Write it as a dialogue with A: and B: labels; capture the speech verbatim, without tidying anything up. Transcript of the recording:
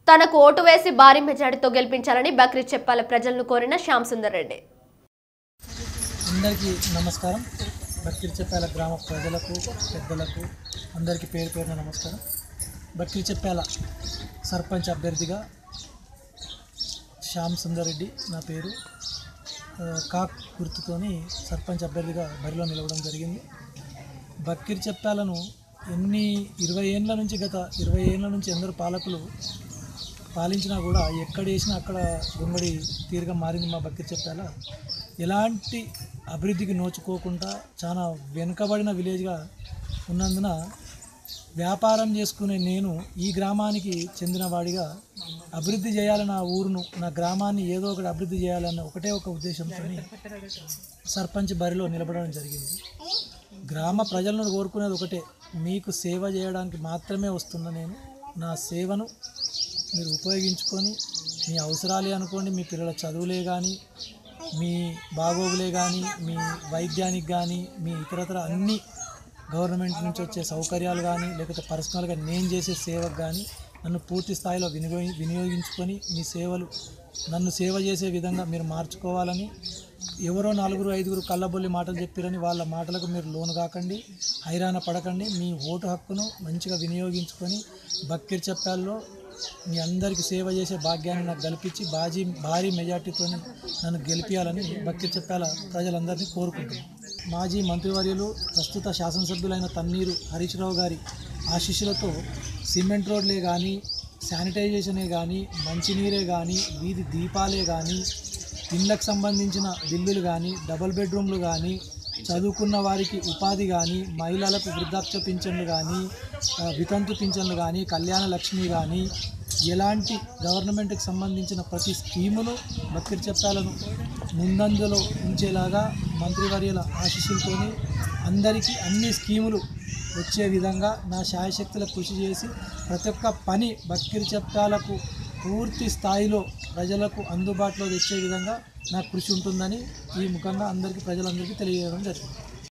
A: తనకు ఓటు వేసి భారీ మెజారిటీతో గెలిపించాలని బక్రీచెప్పాల ప్రజలను కోరిన శ్యామ్ సుందర్ రెడ్డి.
B: అందరికీ నమస్కారం. బక్రీచెప్పాల గ్రామ ప్రజలకు పెద్దలకు అందరికీ పేరు పేరున నమస్కారం. బక్రీచెప్పాల సర్పంచ్ అభ్యర్థిగా శ్యామ్ సుందర్ రెడ్డి నా పేరు. కాక్ గుర్తుతోని సర్పంచ్ అభ్యర్థిగా బరిలో నిలవడం జరిగింది. బక్రీచెప్పాలను ఎన్ని ఇరవై ఏళ్ళ నుంచి గత ఇరవై ఏళ్ళ నుంచి ఎందరు పాలకులు పాలించినా కూడా ఎక్కడ వేసినా అక్కడ గొంగడి తీరుగా మారింది మా బక్రీచెప్పాల. ఎలాంటి అభివృద్ధికి నోచుకోకుండా చాలా వెనుకబడిన విలేజ్గా ఉన్నందున వ్యాపారం చేసుకునే నేను ఈ గ్రామానికి చెందినవాడిగా అభివృద్ధి చేయాలని నా ఊరును నా గ్రామాన్ని ఏదో ఒకటి అభివృద్ధి చేయాలన్న ఒకటే ఒక ఉద్దేశంతో సర్పంచ్ బరిలో నిలబడడం జరిగింది. గ్రామ ప్రజలను కోరుకునేది ఒకటే, మీకు సేవ చేయడానికి మాత్రమే వస్తున్నా నేను. నా సేవను మీరు ఉపయోగించుకొని మీ అవసరాలే అనుకోండి, మీ పిల్లల చదువులే కానీ, మీ బాగోగులే కానీ, మీ వైద్యానికి కానీ, మీ ఇతరతర అన్ని గవర్నమెంట్ నుంచి వచ్చే సౌకర్యాలు కానీ, లేకపోతే పర్సనల్గా నేను చేసే సేవకు కానీ నన్ను పూర్తి స్థాయిలో వినియోగి వినియోగించుకొని మీ సేవలు నన్ను సేవ చేసే విధంగా మీరు మార్చుకోవాలని, ఎవరో నలుగురు ఐదుగురు కళ్ళబొల్లి మాటలు చెప్పారని వాళ్ళ మాటలకు మీరు లోను కాకండి, హైరాణ పడకండి. మీ ఓటు హక్కును మంచిగా వినియోగించుకొని బక్రీచెప్పాల్లో మీ అందరికీ సేవ చేసే భాగ్యాన్ని నాకు కల్పించి బాజీ భారీ మెజార్టీతో నన్ను గెలిపించాలని బక్రీచెప్పాల ప్రజలందరినీ కోరుకుంటున్నాను. మాజీ మంత్రివర్యులు ప్రస్తుత శాసనసభ్యులైన తన్నీరు హరీష్ రావు గారి ఆశీస్సులతో సిమెంట్ రోడ్లే కానీ, శానిటైజేషనే కానీ, మంచినీరే కానీ, వీధి దీపాలే కానీ, ఇళ్ళకు సంబంధించిన బిల్లులు కానీ, డబుల్ బెడ్రూమ్లు కానీ, చదువుకున్న వారికి ఉపాధి కానీ, మహిళలకు వృద్ధాప్య పింఛన్లు కానీ, వితంతు పింఛన్లు కానీ, కళ్యాణ లక్ష్మి కానీ, ఎలాంటి గవర్నమెంట్కి సంబంధించిన ప్రతి స్కీమును బక్రీచెప్పాలను ముందంజలో ఉంచేలాగా మంత్రివర్యుల ఆశీస్సులతో అందరికీ అన్ని స్కీములు వచ్చే విధంగా నా శాయశక్తుల కృషి చేసి ప్రతి ఒక్క పని బక్రీచెప్పాలకు పూర్తి స్థాయిలో ప్రజలకు అందుబాటులో తెచ్చే విధంగా నా కృషి ఉంటుందని ఈ ముఖంగా అందరికీ ప్రజలందరికీ తెలియజేయడం జరిగింది.